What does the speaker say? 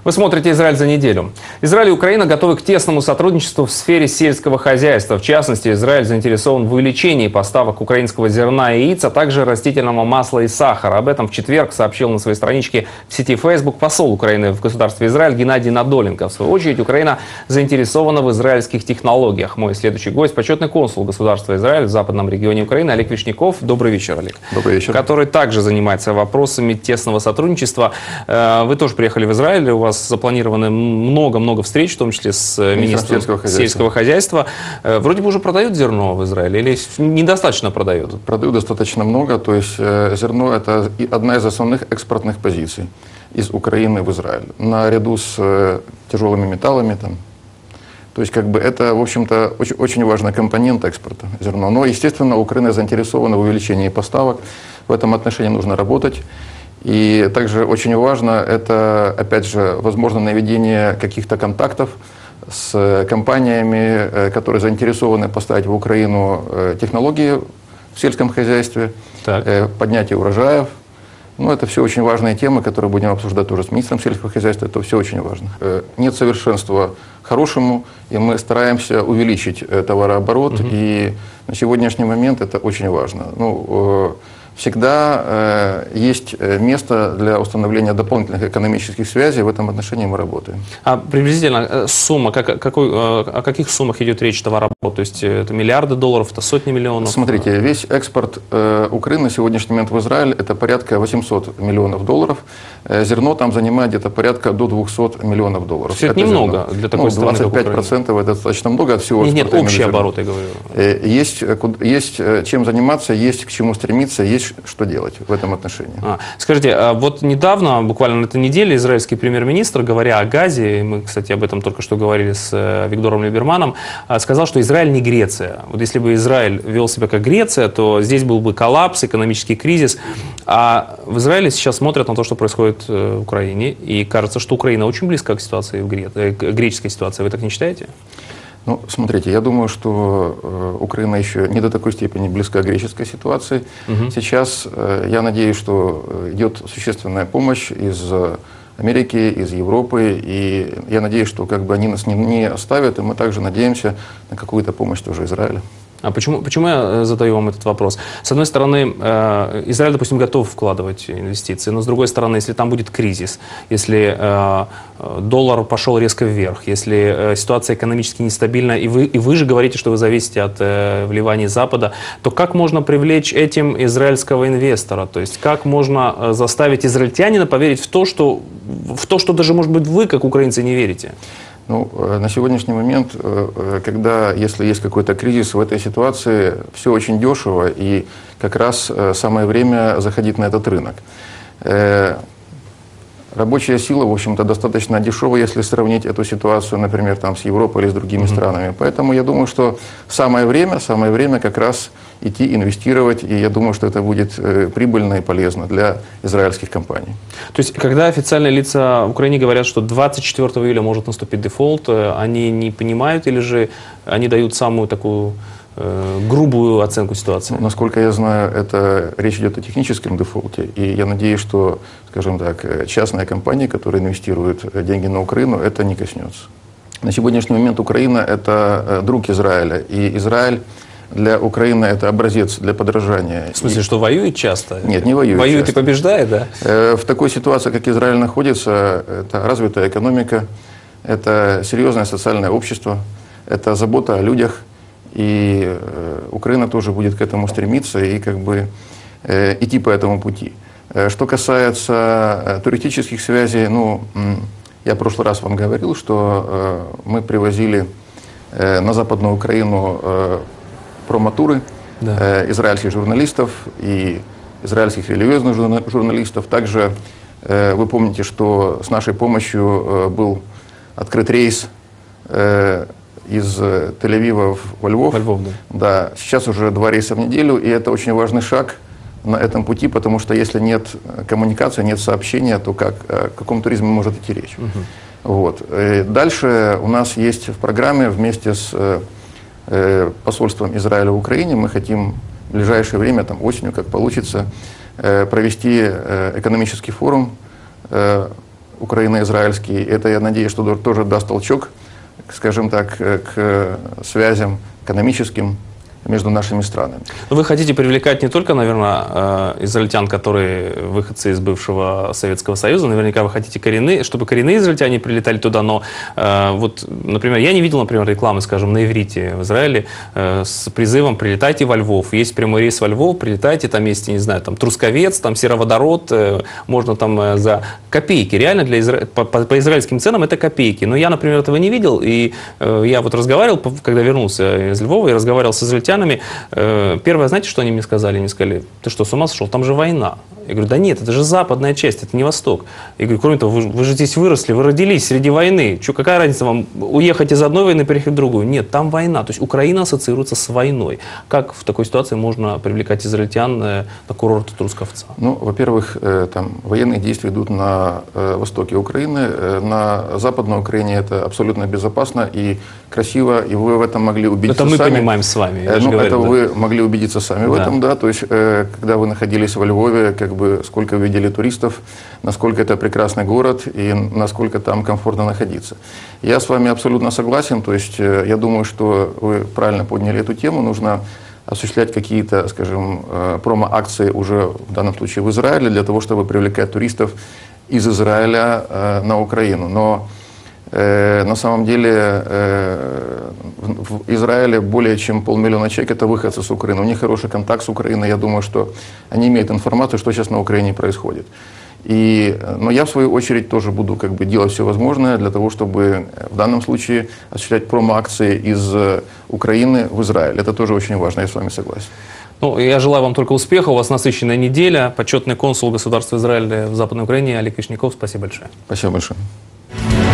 Вы смотрите «Израиль за неделю». Израиль и Украина готовы к тесному сотрудничеству в сфере сельского хозяйства. В частности, Израиль заинтересован в увеличении поставок украинского зерна и яиц, а также растительного масла и сахара. Об этом в четверг сообщил на своей страничке в сети Facebook посол Украины в государстве Израиль Геннадий Надоленко. В свою очередь, Украина заинтересована в израильских технологиях. Мой следующий гость – почетный консул государства Израиль в западном регионе Украины Олег Вишняков. Добрый вечер, Олег. Добрый вечер. Который также занимается вопросами тесного сотрудничества. Вы тоже приехали в Израиль, у вас запланировано много-много встреч, в том числе с министром сельского хозяйства. Вроде бы уже продают зерно в Израиле или недостаточно продают? Продают достаточно много, то есть зерно – это одна из основных экспортных позиций из Украины в Израиль, наряду с тяжелыми металлами. То есть это, в общем-то, очень важный компонент экспорта зерна. Но, естественно, Украина заинтересована в увеличении поставок. В этом отношении нужно работать. И также очень важно это, опять же, возможно наведение каких-то контактов с компаниями, которые заинтересованы поставить в Украину технологии в сельском хозяйстве, поднятие урожаев. Это все очень важные темы, которые будем обсуждать тоже с министром сельского хозяйства. Это все очень важно. Нет совершенства хорошему, и мы стараемся увеличить товарооборот. И на сегодняшний момент это очень важно. Всегда есть место для установления дополнительных экономических связей. В этом отношении мы работаем. А приблизительно сумма, о каких суммах идет речь товарооборот? То есть это миллиарды долларов, это сотни миллионов? Смотрите, весь экспорт Украины на сегодняшний момент в Израиль – это порядка 800 миллионов долларов. Зерно там занимает где-то порядка до 200 миллионов долларов. Это немного для такой страны, как Украина. 25% это достаточно много от всего. Нет, общий оборот, я говорю. Есть чем заниматься, есть к чему стремиться, есть что делать в этом отношении. Скажите, вот недавно, буквально на этой неделе, израильский премьер-министр, говоря о газе, мы, кстати, об этом только что говорили с Виктором Либерманом, сказал, что Израиль не Греция. Вот если бы Израиль вел себя как Греция, то здесь был бы коллапс, экономический кризис. А в Израиле сейчас смотрят на то, что происходит в Украине, и кажется, что Украина очень близка к ситуации, к греческой ситуации. Вы так не считаете? Смотрите, я думаю, что Украина еще не до такой степени близка к греческой ситуации. Сейчас я надеюсь, что идет существенная помощь из Америки, из Европы, и я надеюсь, что они нас не оставят, и мы также надеемся на какую-то помощь тоже Израиля. А почему я задаю вам этот вопрос? С одной стороны, Израиль, допустим, готов вкладывать инвестиции, но с другой стороны, если там будет кризис, если доллар пошел резко вверх, если ситуация экономически нестабильна, и вы же говорите, что вы зависите от вливаний Запада, то как можно привлечь этим израильского инвестора? То есть как можно заставить израильтянина поверить в то, что даже, может быть, вы, как украинцы, не верите? На сегодняшний момент, если есть какой-то кризис, в этой ситуации все очень дешево, и как раз самое время заходить на этот рынок. Рабочая сила, в общем-то, достаточно дешевая, если сравнить эту ситуацию, например, с Европой или с другими странами. Поэтому я думаю, что самое время как раз идти инвестировать, и я думаю, что это будет прибыльно и полезно для израильских компаний. То есть, когда официальные лица в Украине говорят, что 24 июля может наступить дефолт, они не понимают или же они дают самую такую грубую оценку ситуации? Насколько я знаю, речь идет о техническом дефолте, и я надеюсь, что, скажем так, частные компании, которые инвестируют деньги на Украину, это не коснется. На сегодняшний момент Украина – это друг Израиля, и Израиль для Украины это образец для подражания. В смысле, что воюет часто? Нет, не воюет. Воюет часто. И побеждает, да? В такой ситуации, как Израиль находится, это развитая экономика, это серьезное социальное общество, это забота о людях. И Украина тоже будет к этому стремиться и идти по этому пути. Что касается туристических связей, я в прошлый раз вам говорил, что мы привозили на Западную Украину промо-туры израильских журналистов и израильских религиозных журналистов. Также вы помните, что с нашей помощью был открыт рейс из Тель-Авива во Львов. Да, сейчас уже 2 рейса в неделю, и это очень важный шаг на этом пути, потому что если нет коммуникации, нет сообщения, то о каком туризме может идти речь? Дальше у нас есть в программе вместе с посольством Израиля в Украине, мы хотим в ближайшее время, осенью, как получится, провести экономический форум украино-израильский. Это, я надеюсь, что тоже даст толчок, скажем так, к связям экономическим между нашими странами. Но вы хотите привлекать не только, наверное, израильтян, которые выходцы из бывшего Советского Союза, наверняка вы хотите чтобы коренные израильтяне прилетали туда, но вот, например, я не видел, например, рекламы, скажем, на иврите в Израиле с призывом «прилетайте во Львов». Есть прямой рейс во Львов, прилетайте, там есть, не знаю, там Трусковец, там сероводород, можно там за копейки. Реально по израильским ценам это копейки. Но я, например, этого не видел, и я вот разговаривал, когда вернулся из Львова, и разговаривал с израильтянами. Первое, знаете, что они мне сказали? Они сказали: ты что, с ума сошел? Там же война. Я говорю: да нет, это же западная часть, это не восток. Я говорю: кроме того, вы же здесь выросли, вы родились среди войны. Какая разница вам уехать из одной войны и переехать в другую? Нет, там война. То есть Украина ассоциируется с войной. Как в такой ситуации можно привлекать израильтян на курорт Трусковца? Ну, во-первых, там военные действия идут на востоке Украины. На Западной Украине это абсолютно безопасно и красиво, и вы в этом могли убедиться сами. Это мы сами. понимаем с вами. Ну, это вы могли убедиться сами в этом, да. То есть, когда вы находились во Львове, сколько вы видели туристов, насколько это прекрасный город и насколько там комфортно находиться. Я с вами абсолютно согласен. То есть, я думаю, что вы правильно подняли эту тему. Нужно осуществлять какие-то, скажем, промо-акции уже в данном случае в Израиле для того, чтобы привлекать туристов из Израиля на Украину. Но на самом деле в Израиле более чем 500 000 человек это выходцы с Украины. У них хороший контакт с Украиной. Я думаю, что они имеют информацию, что сейчас на Украине происходит. Но я в свою очередь тоже буду делать все возможное для того, чтобы в данном случае осуществлять промо-акции из Украины в Израиль. Это тоже очень важно, я с вами согласен. Ну, я желаю вам только успеха. У вас насыщенная неделя. Почетный консул государства Израиля в Западной Украине Олег Вишняков. Спасибо большое. Спасибо большое.